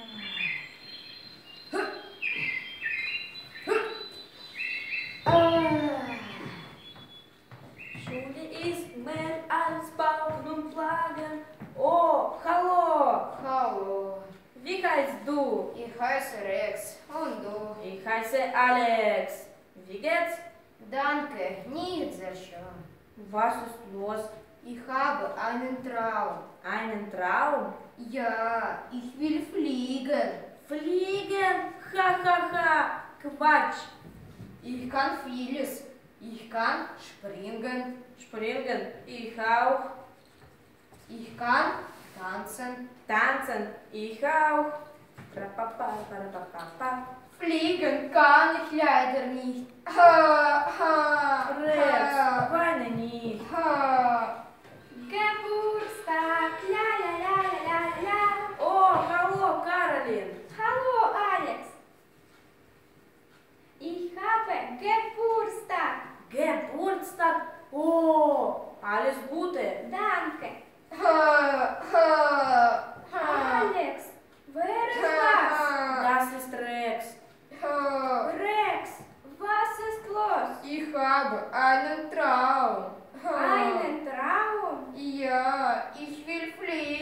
Schule ist mehr als Balken und Plagen. Oh, hallo! Hallo, Wie heißt du? ich heiße Rex. Und du? Ich heiße Alex. Wie geht's? Danke, nicht sehr schön. Was ist los? Ich habe einen Traum. Einen Traum? Ja, ich will fliegen. Fliegen? Ha, ha, ha. Quatsch. Ich kann vieles. Ich kann springen. Springen? Ich auch. Ich kann tanzen. Tanzen? Ich auch. Rapapa, rapapapa. Fliegen kann ich leider nicht. Ha, ha, Rex, ha, weine nicht. ha. Geburtstag, la la la la la la. Oh, hallo, Caroline. Hallo Alex. Ich habe Geburtstag. Geburtstag? Oh, alles Gute. Danke. Ha, ha, ha. Alex, wer ist das? Das ist Rex. Ha. Rex, was ist los? Ich habe einen Traum. Ha. Einen Traum? Ja, ich will fliegen.